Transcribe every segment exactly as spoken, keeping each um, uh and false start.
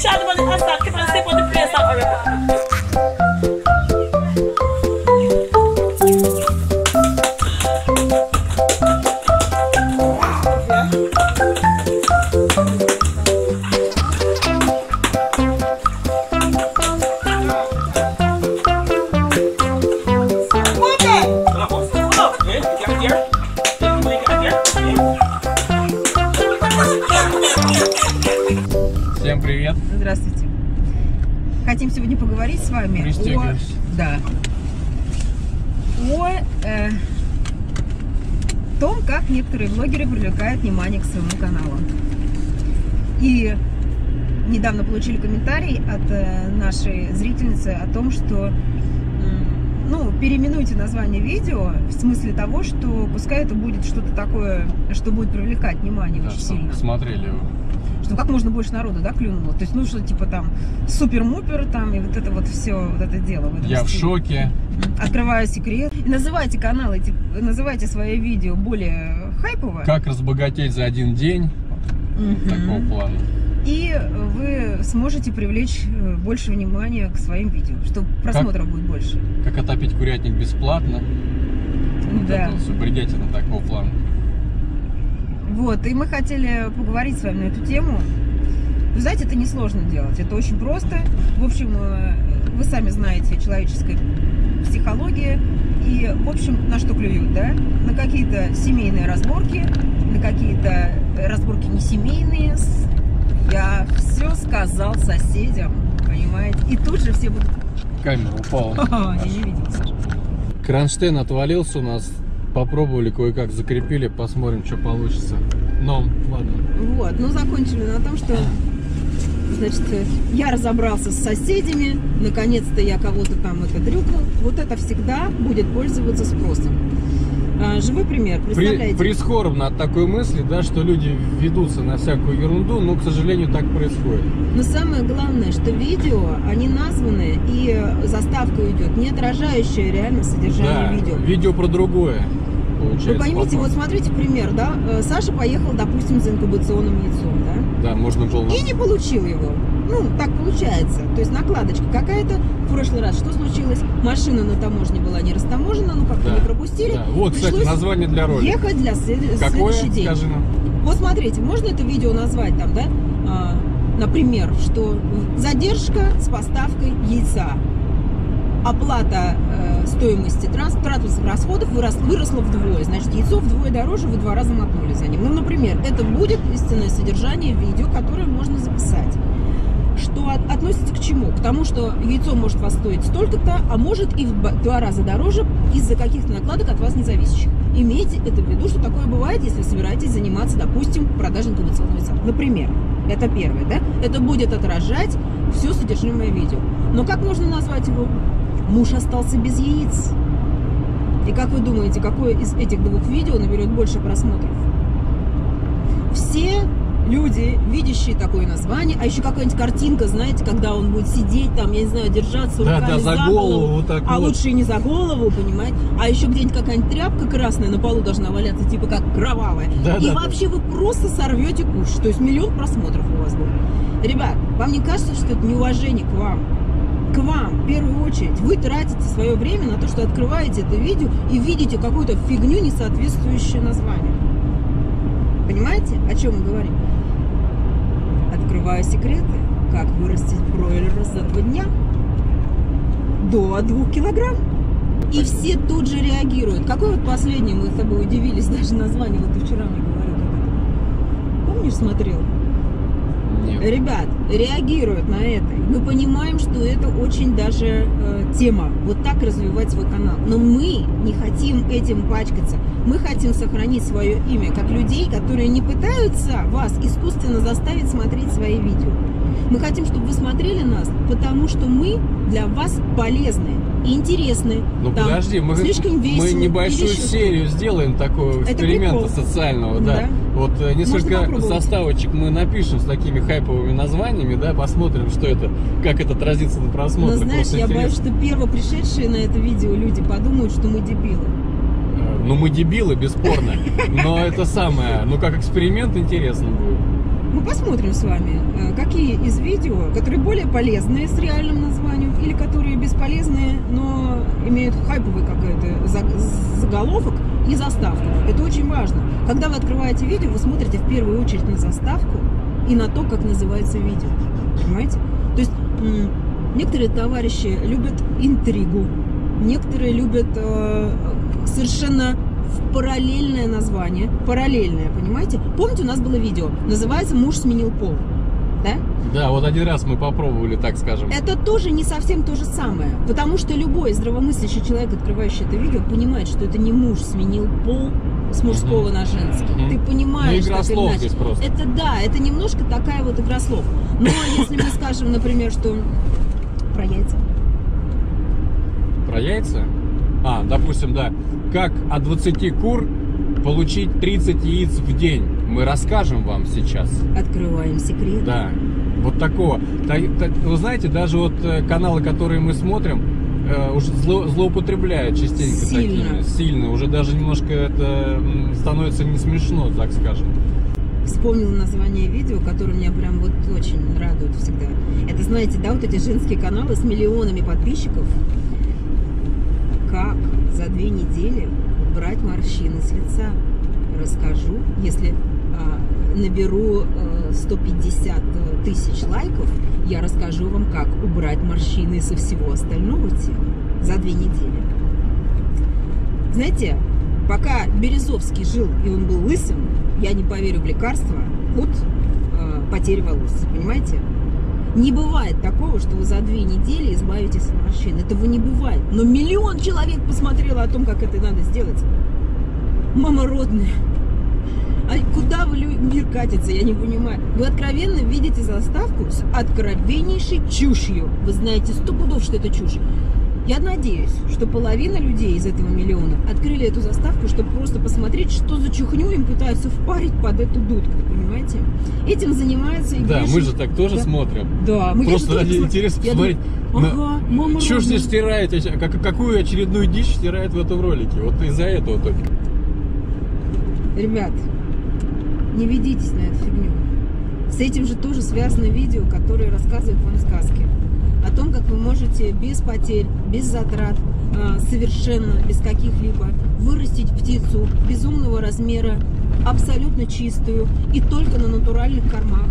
shot the money and start keep on step on the place and hurry up. Всем привет! Здравствуйте! Хотим сегодня поговорить с вами о, да, о э, том, как некоторые блогеры привлекают внимание к своему каналу. И недавно получили комментарий от э, нашей зрительницы о том, что э, ну, переименуйте название видео в смысле того, что пускай это будет что-то такое, что будет привлекать внимание да, очень сильно. Смотрели его. Что как можно больше народу, да, клюнуло. То есть, ну, что, типа, там, супер-мупер, там, и вот это вот все, вот это дело. В Я стиле. в шоке. Открываю секрет. И называйте канал, эти, называйте свои видео более хайпово. Как разбогатеть за один день. Угу. Такого плана. И вы сможете привлечь больше внимания к своим видео, чтобы просмотров как, будет больше. Как отопить курятник бесплатно. Вот да. это все бредятина такого плана. Вот, и мы хотели поговорить с вами на эту тему. Вы знаете, это несложно делать, это очень просто. В общем, вы сами знаете человеческая психология. И, в общем, на что клюют, да? На какие-то семейные разборки, на какие-то разборки не семейные. Я все сказал соседям, понимаете? И тут же все будут... Камера упала. Я не видела, Саша. Кронштейн отвалился у нас. Попробовали, кое-как закрепили, посмотрим, что получится. Но, ладно. Вот, ну закончили на том, что, значит, я разобрался с соседями, наконец-то я кого-то там это дрюкнул. Вот это всегда будет пользоваться спросом. А, живой пример, представляете? При, прискорбно от такой мысли, да, что люди ведутся на всякую ерунду, но, к сожалению, так происходит. Но самое главное, что видео, они названы, и заставка идет, не отражающая реально содержание да, видео. Видео про другое. Вы поймите, потом. Вот смотрите пример, да, Саша поехал, допустим, за инкубационным яйцом, да? Да, можно было. И не получил его. Ну, так получается. То есть накладочка какая-то. В прошлый раз что случилось? Машина на таможне была не растаможена, ну как-то да. не пропустили. Да. Вот, пришлось кстати, название для ролика. Ехать для след... Какое? следующий день. Скажи нам. Вот смотрите, можно это видео назвать там, да? А, например, что задержка с поставкой яйца. Оплата э, стоимости транспортных расходов вырос, выросла вдвое. Значит, яйцо вдвое дороже, вы два раза мотнули за ним. Ну, например, это будет истинное содержание видео, которое можно записать. Что от, относится к чему? К тому, что яйцо может вас стоить столько-то, а может и в два раза дороже из-за каких-то накладок от вас независящих. Имейте это в виду, что такое бывает, если собираетесь заниматься, допустим, продажей инкубационного яйца. Например, это первое, да? Это будет отражать все содержимое видео. Но как можно назвать его? Муж остался без яиц. И как вы думаете, какое из этих двух видео наберет больше просмотров? Все люди, видящие такое название, а еще какая-нибудь картинка, знаете, когда он будет сидеть там, я не знаю, держаться руками да, да, за, за голову, голову вот так а вот. Лучше и не за голову, понимаете? А еще где-нибудь какая-нибудь тряпка красная на полу должна валяться, типа как кровавая. Да, и да, вообще да. Вы просто сорвете куш. То есть миллион просмотров у вас будет. Ребят, вам не кажется, что это неуважение к вам? К вам, в первую очередь, вы тратите свое время на то, что открываете это видео и видите какую-то фигню, не соответствующую названию. Понимаете, о чем мы говорим? Открываю секреты, как вырастить бройлера за два дня до двух килограмм. И все тут же реагируют. Какое вот последнее мы с тобой удивились, даже название, вот ты вчера мне говорил, как это. Помнишь, смотрел? Нет. Ребят, реагируют на это. Мы понимаем, что это очень даже э, тема. Вот так развивать свой канал. Но мы не хотим этим пачкаться. Мы хотим сохранить свое имя как людей, которые не пытаются вас искусственно заставить смотреть свои видео. Мы хотим, чтобы вы смотрели нас, потому что мы для вас полезны и интересны. Ну Там подожди, мы, слишком весело, мы небольшую весело. серию сделаем такого эксперимента социального, да. да. Вот несколько заставочек мы напишем с такими хайповыми названиями, да, посмотрим, что это, как это отразится на просмотре. Но знаешь, я боюсь, что первопришедшие на это видео люди подумают, что мы дебилы. Ну мы дебилы, бесспорно, но это самое, ну как эксперимент интересно будет. мы посмотрим с вами, э, какие из видео, которые более полезные с реальным названием, или которые бесполезные, но имеют хайповый какой-то заголовок и заставку. Это очень важно. Когда вы открываете видео, вы смотрите в первую очередь на заставку и на то, как называется видео. Понимаете? То есть некоторые товарищи любят интригу, некоторые любят э, совершенно параллельное название, параллельное, понимаете? Помните, у нас было видео, называется «Муж сменил пол», да? Да, вот один раз мы попробовали, так скажем. Это тоже не совсем то же самое, потому что любой здравомыслящий человек, открывающий это видео, понимает, что это не муж сменил пол с мужского на женский. Мгм. Ты понимаешь, Ну, игра как слов иначе. здесь просто. Это да, это немножко такая вот игра слов. Но если мы скажем, например, что про яйца. Про яйца? А, допустим, да. Как от двадцати кур получить тридцать яиц в день? Мы расскажем вам сейчас. Открываем секрет. Да, вот такого. Та- та- Вы знаете, даже вот э, каналы, которые мы смотрим, э, уже зло- злоупотребляют частенько Сильно. такими. Сильно. Уже даже немножко это м, становится не смешно, так скажем. Вспомнила название видео, которое меня прям вот очень радует всегда. Это, знаете, да, вот эти женские каналы с миллионами подписчиков. Как за две недели убрать морщины с лица? Расскажу, если а, наберу а, сто пятьдесят тысяч лайков, я расскажу вам, как убрать морщины со всего остального тела за две недели. Знаете, пока Березовский жил и он был лысым, я не поверю в лекарства от э, потери волос, понимаете? Не бывает такого, что вы за две недели избавитесь от морщин. Этого не бывает. Но миллион человек посмотрело о том, как это надо сделать. Мама родная. А куда вы, мир катится, я не понимаю. Вы откровенно видите заставку с откровеннейшей чушью. Вы знаете сто пудов, что это чушь. Я надеюсь, что половина людей из этого миллиона открыли эту заставку, чтобы просто посмотреть, что за чухню им пытаются впарить под эту дудку, понимаете? Этим занимается... Да, Игорь мы Ши- же так тоже Да. смотрим. Да, мы Просто я ради тоже интереса я посмотреть, думаю, ага, мама что ж родная. здесь стирает, оч- как- какую очередную дичь стирает в этом ролике. Вот из-за этого только. Ребят, не ведитесь на эту фигню. С этим же тоже связано видео, которое рассказывает вам сказки. О том, как вы можете без потерь, без затрат, а, совершенно без каких-либо вырастить птицу безумного размера, абсолютно чистую и только на натуральных кормах.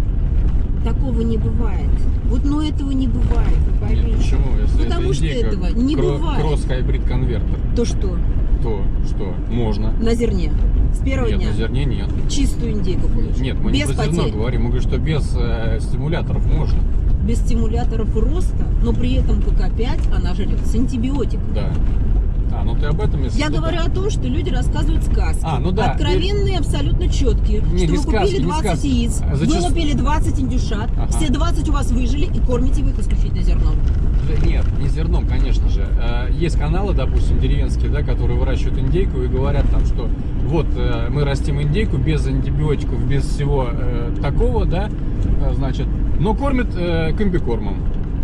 Такого не бывает. Вот, но этого не бывает, вы Нет, поймите. почему? Если Потому это что индейка, этого не кро- бывает. кросс-хайбрид конвертер, То что? то что? Можно. На зерне. С первого Нет, дня. на зерне нет. Чистую индейку получить. Нет, мы без не про зерно потерь. говорим, мы говорим, что без э, стимуляторов можно. Без стимуляторов роста, но при этом ПК пять она жрет с антибиотиком. Да. А, ну ты об этом, если Я что, говорю да. о том, что люди рассказывают сказки. А, ну да. Откровенные, абсолютно четкие. Не, что не вы сказки, купили не двадцать сказки. яиц, А зачаст- вылупили двадцать индюшат, Ага. все двадцать у вас выжили и кормите вы их исключительно зерном. Да нет, не зерном, конечно же. Э, Есть каналы, допустим, деревенские, да, которые выращивают индейку и говорят там, что вот э, мы растим индейку без антибиотиков, без всего э, такого, да, э, значит, но кормят э, комбикормом.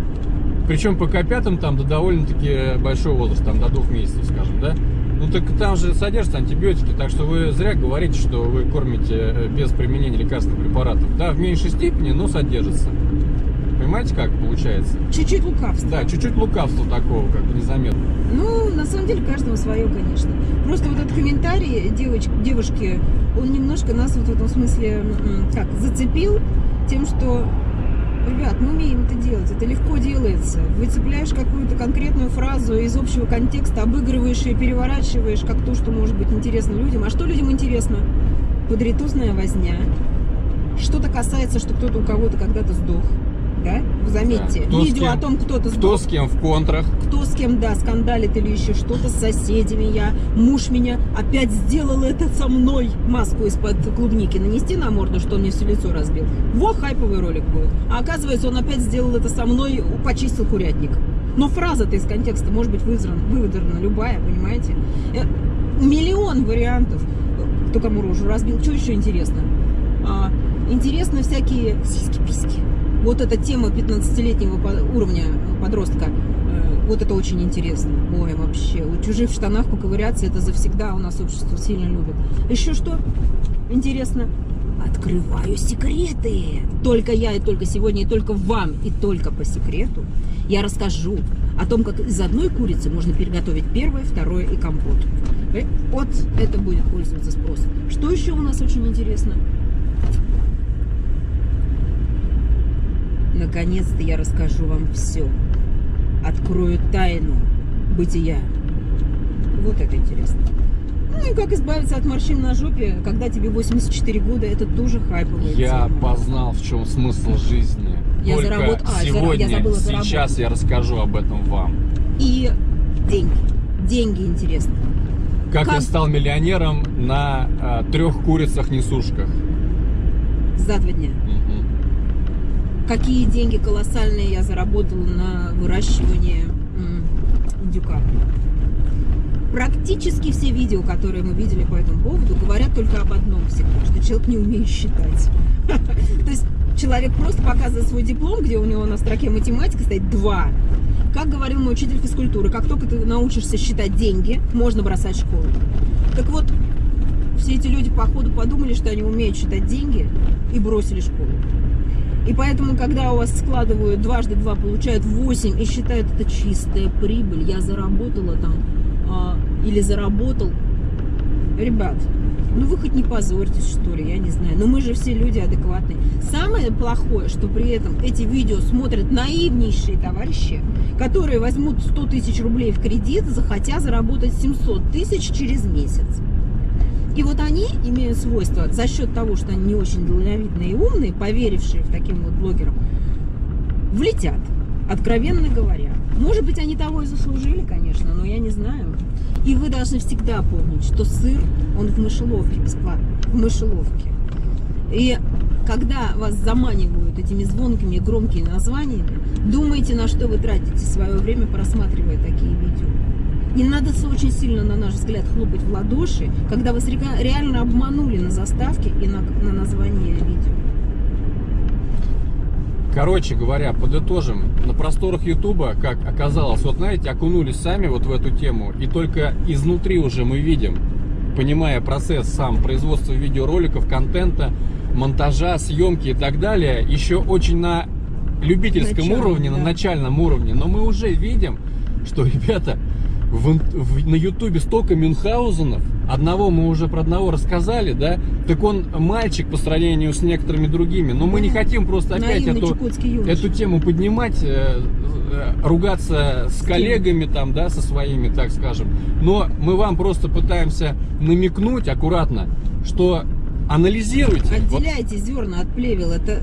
Причем по копятам там до довольно-таки большой возраст, там до двух месяцев, скажем, да. Ну так там же содержатся антибиотики, так что вы зря говорите, что вы кормите э, без применения лекарственных препаратов. Да, в меньшей степени, но содержится. Понимаете, как получается? Чуть-чуть лукавство. Да, чуть-чуть лукавства такого, как бы незаметно. Ну, на самом деле, каждому свое, конечно. Просто вот этот комментарий девоч, девушки, он немножко нас вот в этом смысле м, как, зацепил тем, что, ребят, мы умеем это делать, это легко делается. Выцепляешь какую-то конкретную фразу из общего контекста, обыгрываешь ее, переворачиваешь, как то, что может быть интересно людям. А что людям интересно? Подритузная возня. Что-то касается, что кто-то у кого-то когда-то сдох. Да? Вы заметьте, Да. Кто с видео кем? о том, кто-то сдох. Кто с кем в контрах? Кто с кем, да, скандалит или еще что-то, с соседями я, муж меня опять сделал это со мной, маску из-под клубники нанести на морду, что он мне все лицо разбил. Во, хайповый ролик будет. А оказывается, он опять сделал это со мной, почистил курятник. Но фраза-то из контекста может быть выдрана, выдрана любая, понимаете? Э, Миллион вариантов. Кто кому рожу разбил, что еще интересно? А, интересно всякие сиськи-письки. Вот эта тема пятнадцатилетнего уровня подростка, вот это очень интересно. Ой, вообще, у чужих в штанах поковыряться, это завсегда у нас общество сильно любит. Еще что интересно? открываю секреты. Только я и только сегодня, и только вам, и только по секрету я расскажу о том, как из одной курицы можно приготовить первое, второе и компот. Вот это будет пользоваться спросом. Что еще у нас очень интересно? Наконец-то я расскажу вам все. Открою тайну бытия. Вот это интересно. Ну и как избавиться от морщин на жопе, когда тебе восемьдесят четыре года, это тоже хайповая Я тема. познал, в чем смысл жизни. Я Только заработ- а, сегодня, я забыла сейчас заработать. я расскажу об этом вам. И деньги. Деньги интересно. Как, Как? я стал миллионером на а, трех курицах-несушках. За два дня. Мгм. Какие деньги колоссальные я заработала на выращивание м, индюка. Практически все видео, которые мы видели по этому поводу, говорят только об одном всегда, что человек не умеет считать. То есть человек просто показывает свой диплом, где у него на строке математика стоит два. Как говорил мой учитель физкультуры, как только ты научишься считать деньги, можно бросать школу. Так вот, все эти люди по ходу подумали, что они умеют считать деньги, и бросили школу. И поэтому, когда у вас складывают дважды два, получают восемь и считают это чистая прибыль, я заработала там, а, или заработал. Ребят, ну вы хоть не позорьтесь, что ли, я не знаю. Но мы же все люди адекватные. Самое плохое, что при этом эти видео смотрят наивнейшие товарищи, которые возьмут сто тысяч рублей в кредит, захотя заработать семьсот тысяч через месяц. И вот они имеют свойство, за счет того, что они не очень дальновидные и умные, поверившие в таким вот блогерам, влетят, откровенно говоря. Может быть, они того и заслужили, конечно, но я не знаю. И вы должны всегда помнить, что сыр, он в мышеловке бесплатно, в мышеловке. И когда вас заманивают этими звонкими и громкими названиями, думайте, на что вы тратите свое время, просматривая такие видео. Не надо очень сильно, на наш взгляд, хлопать в ладоши, когда вас реально обманули на заставке и на, на название видео. Короче говоря, подытожим, на просторах Ютуба, как оказалось, вот знаете, окунулись сами вот в эту тему, и только изнутри уже мы видим, понимая процесс сам производства видеороликов, контента, монтажа, съемки и так далее, еще очень на любительском Начало, уровне, да. на начальном уровне, но мы уже видим, что, ребята, в, в, на Ютубе столько Мюнхгаузенов, одного мы уже про одного рассказали, да, так он мальчик по сравнению с некоторыми другими, но мы не хотим просто опять Наивный эту, чукотский юноша. эту тему поднимать, э, э, ругаться с, С коллегами там, да, со своими, так скажем, но мы вам просто пытаемся намекнуть аккуратно, что анализируйте. Отделяйте зерна от плевел, это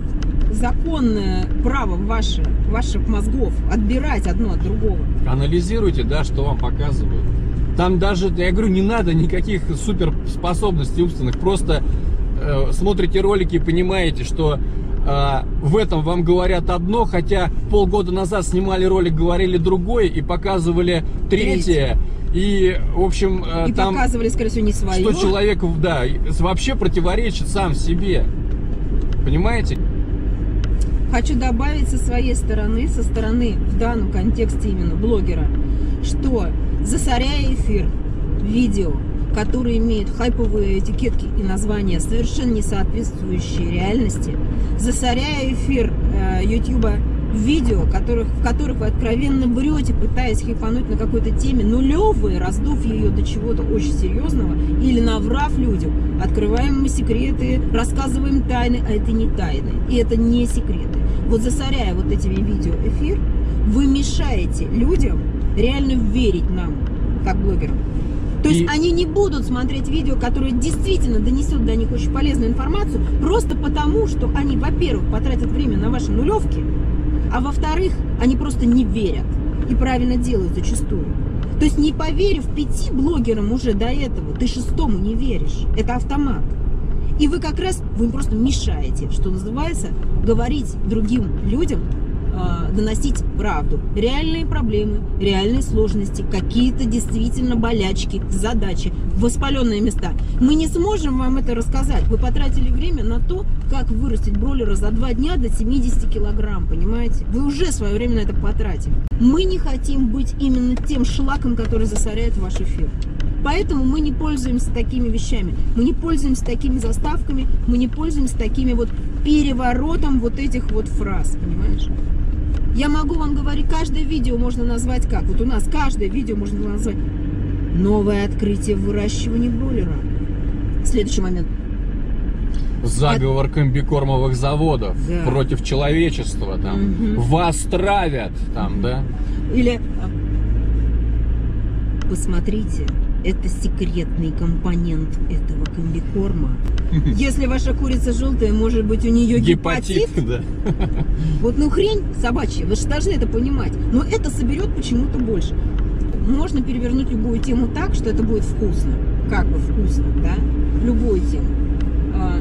законное право ваше, ваших мозгов отбирать одно от другого. Анализируйте, да, что вам показывают. Там даже, я говорю, не надо никаких суперспособностей умственных. Просто э, смотрите ролики и понимаете, что э, в этом вам говорят одно, хотя полгода назад снимали ролик, говорили другое и показывали третье. И, в общем, э, И там, показывали, скорее всего, не свое. что человек, да, вообще противоречит сам себе. Понимаете? Хочу добавить со своей стороны, со стороны в данном контексте именно блогера, что засоряя эфир видео, которые имеют хайповые этикетки и названия, совершенно не соответствующие реальности, засоряя эфир э, Ютуба видео, которых, в которых вы откровенно врете, пытаясь хайпануть на какой-то теме, нулевые, раздув ее до чего-то очень серьезного, или наврав людям, открываем мы секреты, рассказываем тайны, а это не тайны, и это не секреты. Вот засоряя вот этими видео эфир, вы мешаете людям реально верить нам, как блогерам. То есть И... они не будут смотреть видео, которое действительно донесет до них очень полезную информацию, просто потому, что они, во-первых, потратят время на ваши нулевки, а во-вторых, они просто не верят. И правильно делают зачастую. То есть не поверив пяти блогерам уже до этого, ты шестому не веришь. Это автомат. И вы как раз, вы им просто мешаете, что называется, говорить другим людям, э, доносить правду. Реальные проблемы, реальные сложности, какие-то действительно болячки, задачи, воспаленные места. Мы не сможем вам это рассказать. Вы потратили время на то, как вырастить бройлера за два дня до семидесяти килограмм, понимаете? Вы уже свое время на это потратили. Мы не хотим быть именно тем шлаком, который засоряет ваш эфир. Поэтому мы не пользуемся такими вещами, мы не пользуемся такими заставками, мы не пользуемся такими вот переворотом вот этих вот фраз, понимаешь? Я могу вам говорить, каждое видео можно назвать как? Вот у нас каждое видео можно назвать новое открытие в выращивании бройлера. Следующий момент. Заговор комбикормовых заводов Да. против человечества, там, Мгм. вас травят, там, да? Или посмотрите, это секретный компонент этого комбикорма. Если ваша курица желтая, может быть, у нее гепатит. да. Вот ну хрень собачья, вы же должны это понимать. Но это соберет почему-то больше. Можно перевернуть любую тему так, что это будет вкусно. Как бы вкусно, да? Любую тему. А,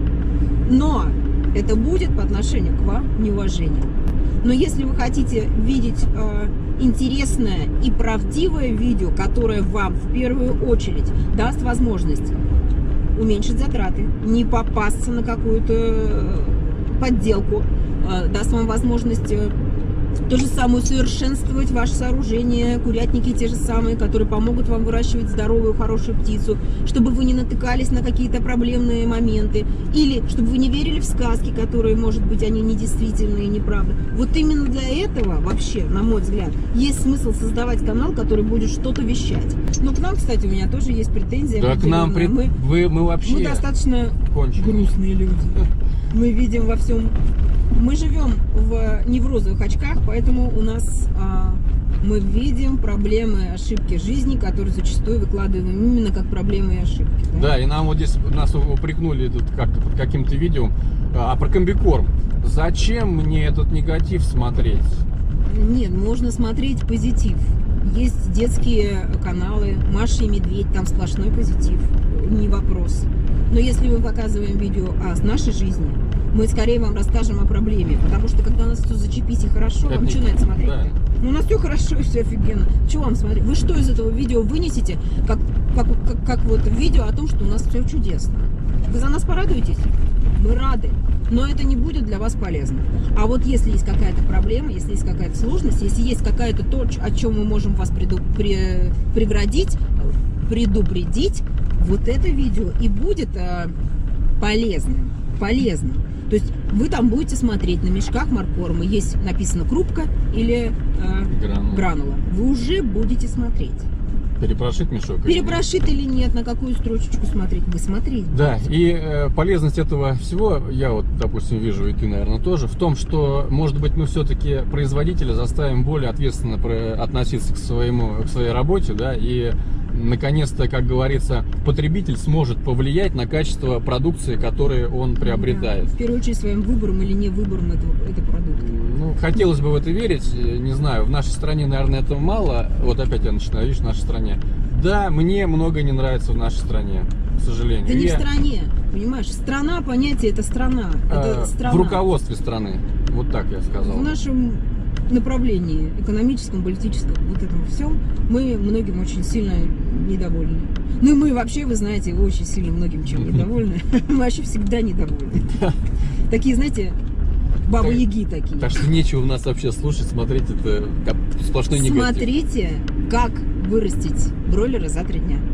Но это будет по отношению к вам неуважением. Но если вы хотите видеть э, интересное и правдивое видео, которое вам в первую очередь даст возможность уменьшить затраты, не попасться на какую-то подделку, э, даст вам возможность э, то же самое усовершенствовать ваше сооружение, курятники те же самые, которые помогут вам выращивать здоровую, хорошую птицу, чтобы вы не натыкались на какие-то проблемные моменты, или чтобы вы не верили в сказки, которые, может быть, они недействительные и неправда. Вот именно для этого, вообще, на мой взгляд, есть смысл создавать канал, который будет что-то вещать. Ну, к нам, кстати, у меня тоже есть претензии. Да, к нам пред... мы, вы, мы вообще мы достаточно конченые. грустные люди. Мы видим во всем... Мы живем в, не в розовых очках, поэтому у нас а, мы видим проблемы, ошибки жизни, которые зачастую выкладываем именно как проблемы и ошибки. Да, Да, и нам вот здесь нас упрекнули тут как-то под каким-то видео, а про комбикорм. Зачем мне этот негатив смотреть? Нет, можно смотреть позитив. Есть детские каналы, Маша и Медведь, там сплошной позитив, не вопрос. Но если мы показываем видео о нашей жизни, мы скорее вам расскажем о проблеме. Потому что когда у нас все зачепись и хорошо, Это вам не- что на это смотреть? да. Ну, у нас все хорошо и все офигенно. Что вам смотреть? Вы что из этого видео вынесете, как, как, как, как вот видео о том, что у нас все чудесно? Вы за нас порадуетесь? Мы рады. Но это не будет для вас полезно. А вот если есть какая-то проблема, если есть какая-то сложность, если есть какая-то то, о чем мы можем вас преду, пре, преградить, предупредить, вот это видео и будет э, полезным. Полезным. То есть вы там будете смотреть на мешках моркорма, есть написано крупка или э, Гранула. гранула. Вы уже будете смотреть. Перепрошить мешок? или нет? Перепрошит или нет, на какую строчечку смотреть, вы смотрите. Да, и э, полезность этого всего, я вот, допустим, вижу, и ты, наверное, тоже, в том, что, может быть, мы все-таки производителя заставим более ответственно про- относиться к, своему, к своей работе, да, и, наконец-то, как говорится, потребитель сможет повлиять на качество продукции, которую он приобретает. Да, в первую очередь своим выбором или не выбором этого, этого продукта. Ну, хотелось бы в это верить, не знаю, в нашей стране, наверное, этого мало. Вот опять я начинаю, видишь, в нашей стране. Да, мне много не нравится в нашей стране, к сожалению. Это не Я, в стране, понимаешь? Страна, понятие, это страна. Это э, страна. в руководстве страны, вот так я сказал. В нашем направлении, экономическом, политическом, вот этом всем, мы многим очень сильно недовольны. Ну и мы вообще, вы знаете, очень сильно многим чем недовольны. Мы вообще всегда недовольны. Такие, знаете, бабы-яги такие. Так что нечего у нас вообще слушать, смотреть, это как сплошной негатив. Смотрите, как вырастить бройлера за три дня.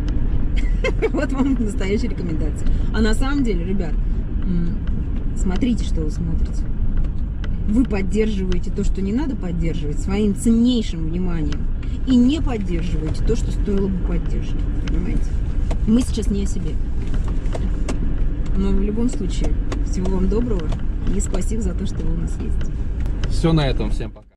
Вот вам настоящая рекомендация. А на самом деле, ребят, м, смотрите, что вы смотрите. Вы поддерживаете то, что не надо поддерживать, своим ценнейшим вниманием. И не поддерживаете то, что стоило бы поддерживать. Понимаете? Мы сейчас не о себе. Но в любом случае, всего вам доброго. И спасибо за то, что вы у нас есть. Все на этом, всем пока.